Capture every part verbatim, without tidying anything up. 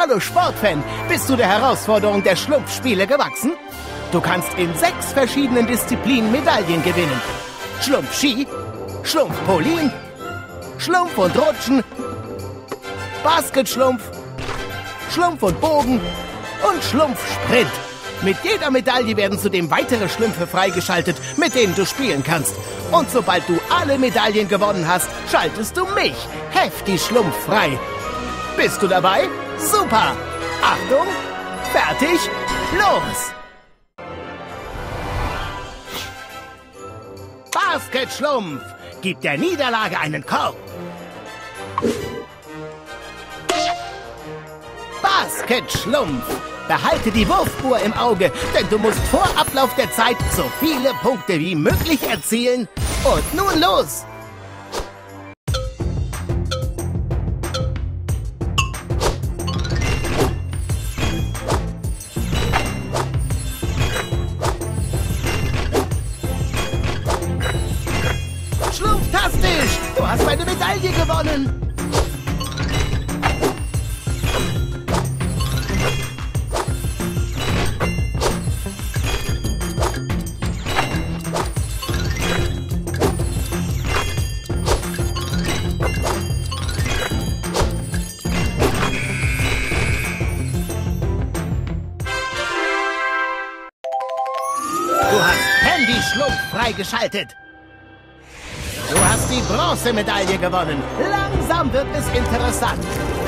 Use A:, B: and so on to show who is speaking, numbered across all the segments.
A: Hallo Sportfan, bist du der Herausforderung der Schlumpfspiele gewachsen? Du kannst in sechs verschiedenen Disziplinen Medaillen gewinnen. Schlumpfski, Schlumpfpolin, Schlumpf und Rutschen, Basketschlumpf, Schlumpf und Bogen und Schlumpfsprint. Mit jeder Medaille werden zudem weitere Schlümpfe freigeschaltet, mit denen du spielen kannst. Und sobald du alle Medaillen gewonnen hast, schaltest du mich, Hefti Schlumpf, frei. Bist du dabei? Super! Achtung! Fertig! Los! Basketschlumpf! Gib der Niederlage einen Korb! Basketschlumpf! Behalte die Wurfuhr im Auge, denn du musst vor Ablauf der Zeit so viele Punkte wie möglich erzielen. Und nun los! Schlumpftastisch! Du hast eine Medaille gewonnen! Du hast Handy-Schlumpf freigeschaltet. Du hast die Bronzemedaille gewonnen. Langsam wird es interessant.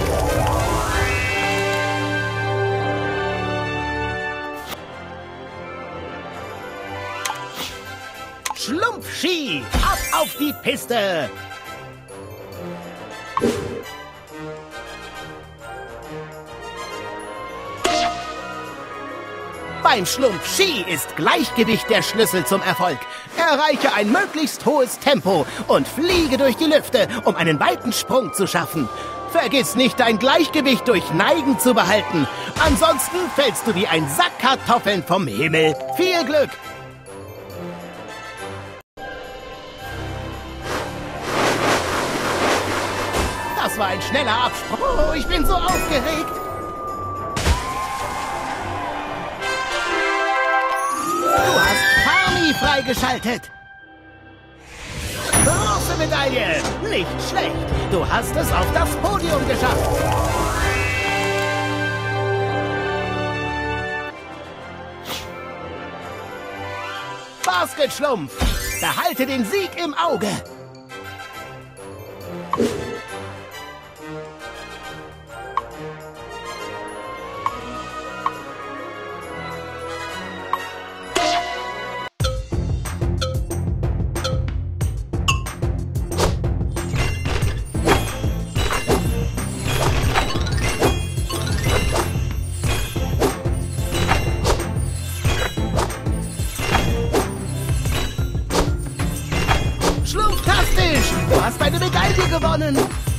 A: Schlumpfski, ab auf die Piste. Beim Schlumpfski ist Gleichgewicht der Schlüssel zum Erfolg. Erreiche ein möglichst hohes Tempo und fliege durch die Lüfte, um einen weiten Sprung zu schaffen. Vergiss nicht, dein Gleichgewicht durch Neigen zu behalten. Ansonsten fällst du wie ein Sack Kartoffeln vom Himmel. Viel Glück! Das war ein schneller Absprung. Oh, ich bin so aufgeregt. Du hast Farmi freigeschaltet. Bronzemedaille. Nicht schlecht. Du hast es auf das Podium geschafft. Basketschlumpf. Behalte den Sieg im Auge. Schlumpftastisch! Du hast eine Medaille gewonnen!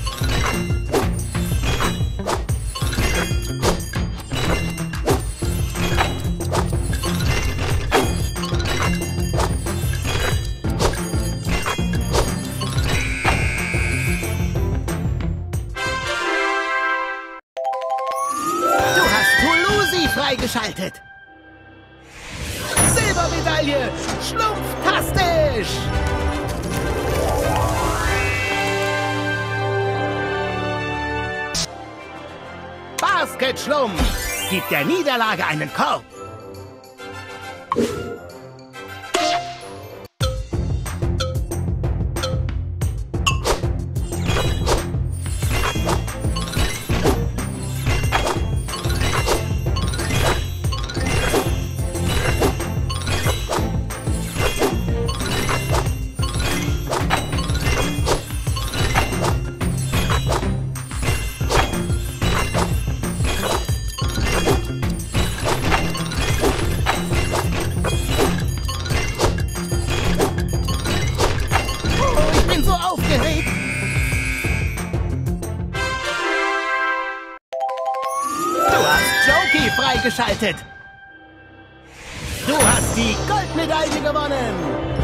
A: Du hast Tulusi freigeschaltet! Silbermedaille! Schlumpftastisch! Basketschlumpf! Gib der Niederlage einen Korb! So aufgeregt. Du hast Jokey freigeschaltet. Du hast die Goldmedaille gewonnen.